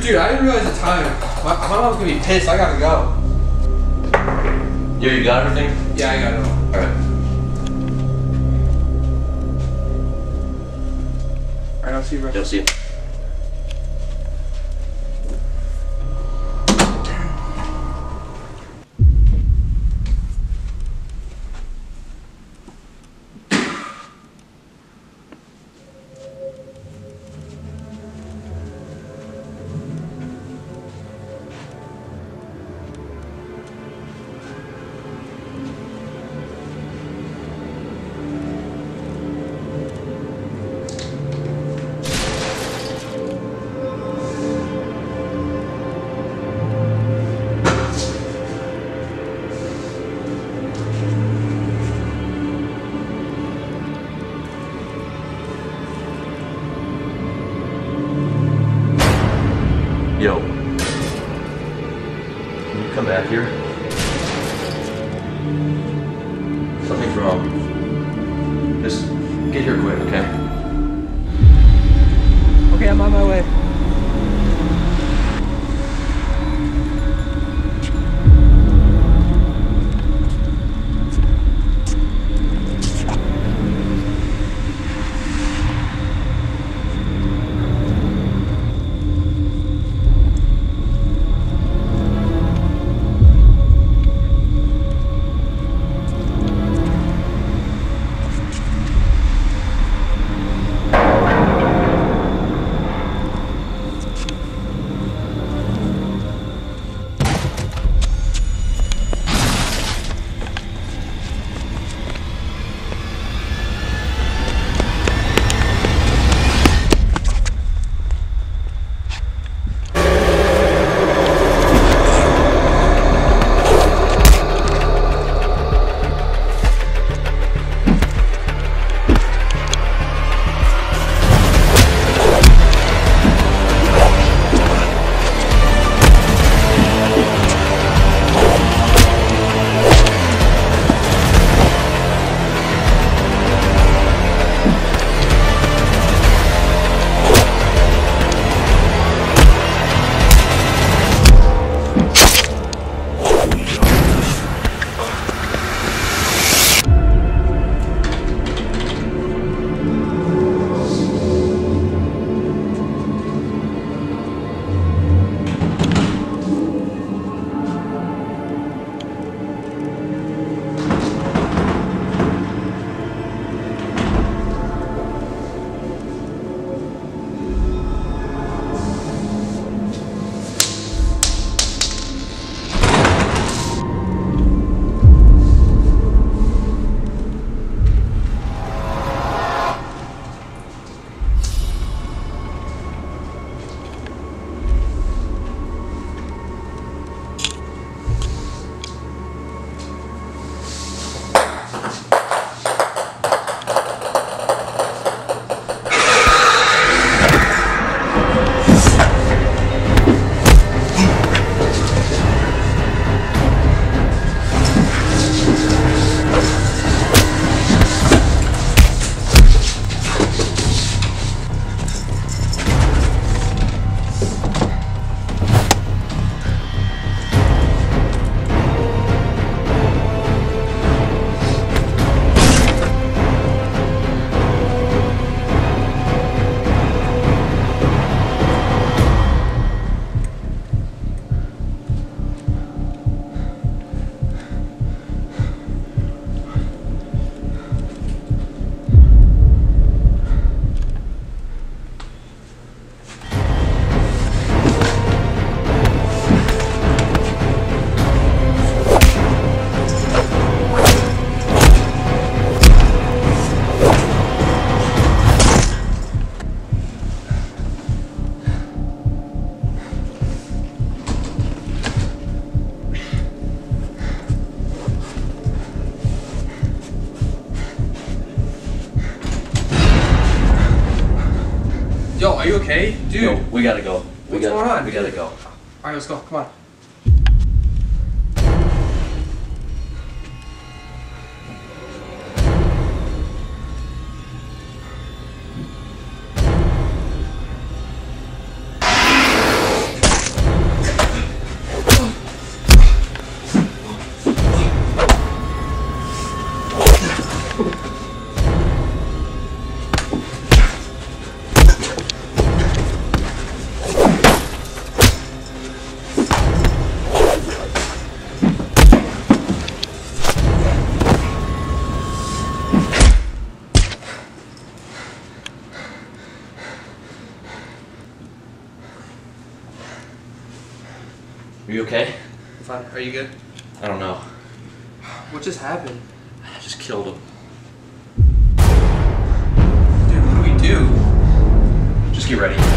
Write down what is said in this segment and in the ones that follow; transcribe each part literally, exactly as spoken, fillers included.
Dude, I didn't realize the time. My, my mom's gonna be pissed. I gotta go. Yo, you got everything? Yeah, I got it all. Alright. Alright, I'll see you, bro. You'll see you. Yo, can you come back here? Something's wrong. Just get here quick, okay? Okay, I'm on my way. Yo, are you okay? Dude. Yo, we gotta go. We What's gotta, going on? We gotta go. Alright, let's go. Come on. Are you okay? I'm fine. Are you good? I don't know. What just happened? I just killed him. Dude, what do we do? Just get ready.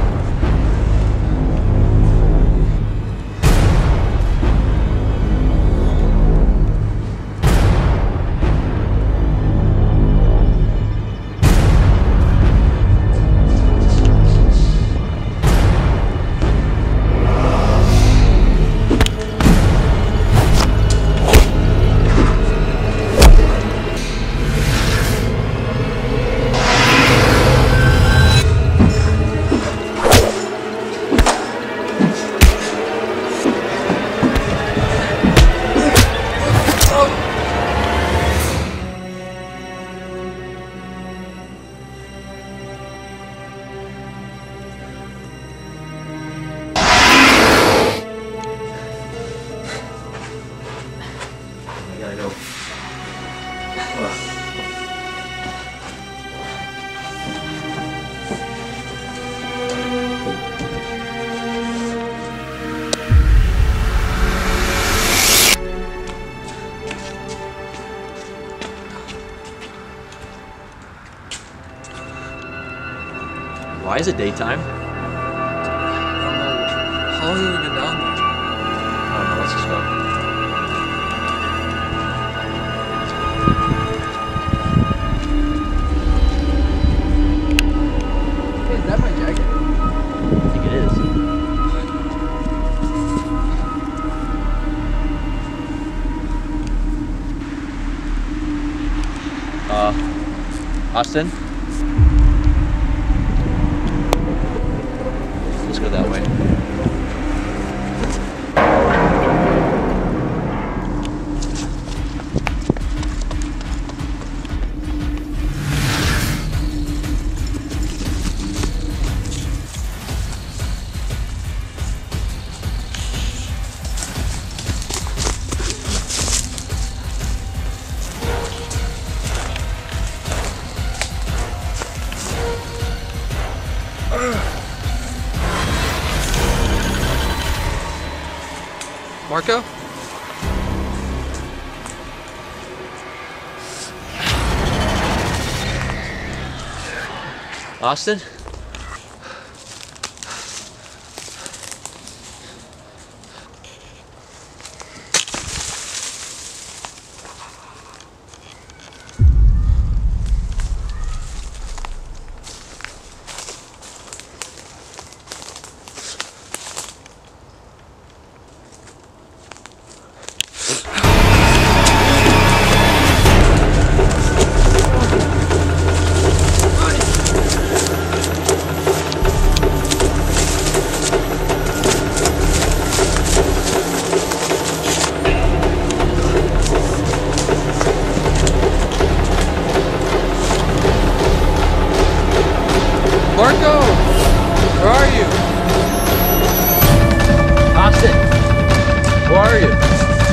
Why is it daytime? I don't know. How long have we been down there? I don't know, let's just go. Hey, is that my jacket? I think it is. Uh, Austin? Let's go that way. Marco? Austin? Marco! Where are you? Austin! Where are you?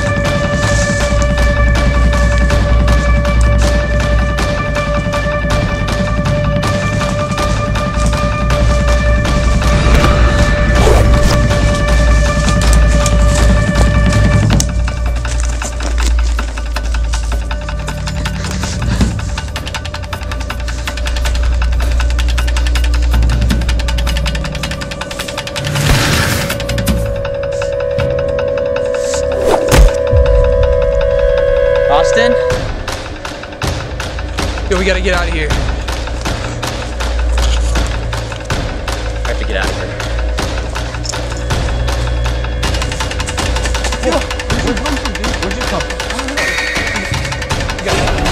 Austin? Yo, we gotta get out of here. I have to get out of here. Yo, where'd you come from, dude? Where'd you come from? I don't know. We gotta...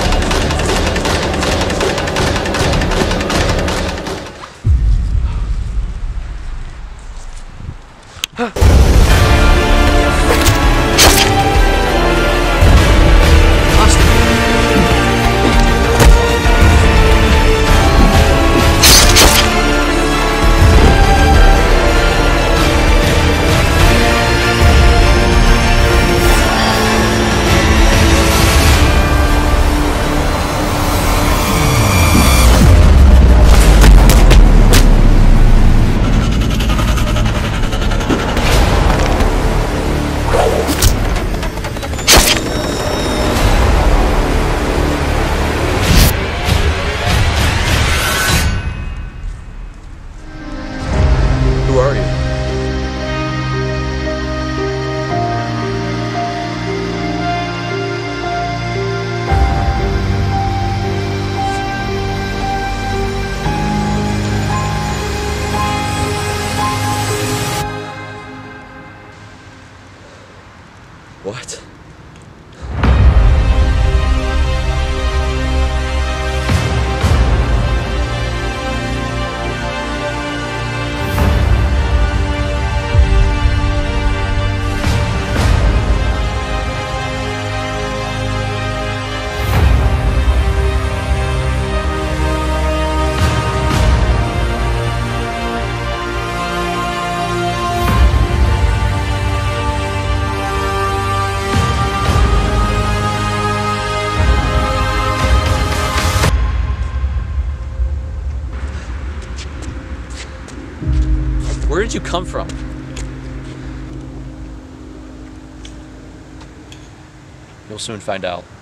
Where did you come from? You'll soon find out.